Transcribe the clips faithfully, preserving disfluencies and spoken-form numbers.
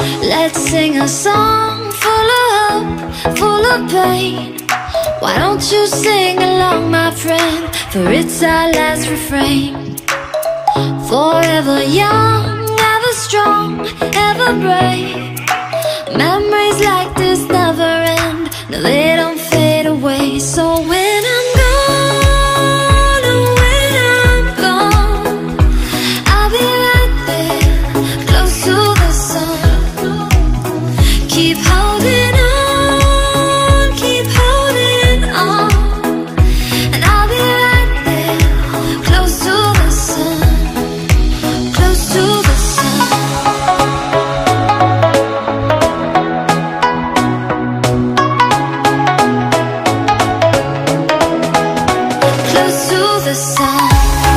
Let's sing a song full of hope, full of pain. Why don't you sing along, my friend? For it's our last refrain. Forever young, ever strong, ever brave. Memories like this never end. No, they don't fade away. So when I'm gone, oh, when I'm gone, I'll be right there, close to the sun. Keep holding on, keep holding on, and I'll be right there, close to the sun, close to the sun. Close to the sun.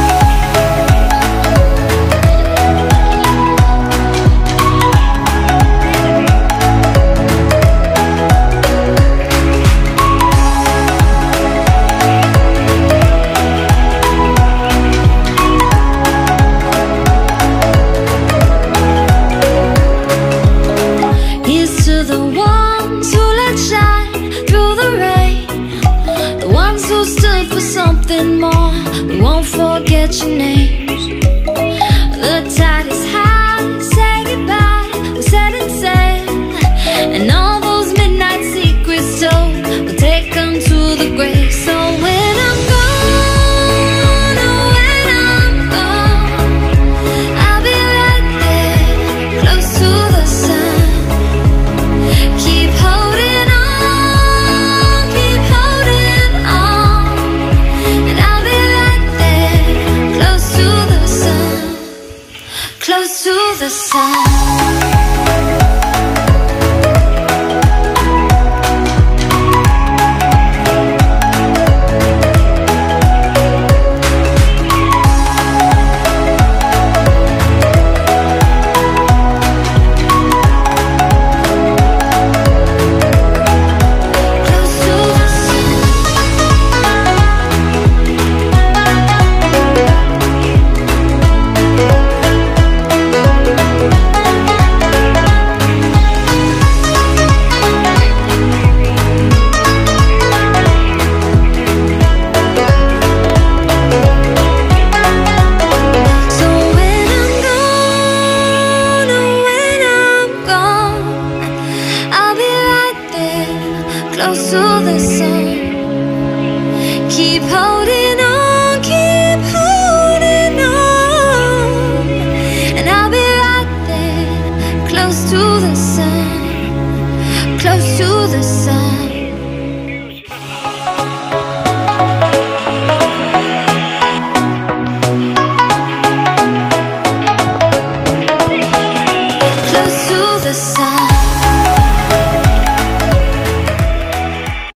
Here's to the ones who let shine through the rain, the ones who stood for something more. We won't forget your names. The tide is high, say goodbye, we set it sail, and all those midnight secrets told, we'll take them to the grave. So when I'm gone, oh, when I'm gone, I'll be right there, close to the sun. Keep holding on, keep holding on, and I'll be right there, close to the sun, close to the sun. Close to the sun. Keep holding on, keep holding on, and I'll be right there, close to the sun, close to the sun.